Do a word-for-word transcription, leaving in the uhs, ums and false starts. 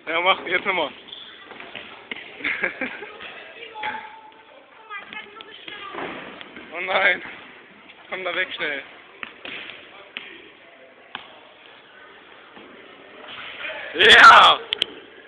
Ja, mach, jetzt nochmal. Oh nein. Komm da weg schnell. Ja!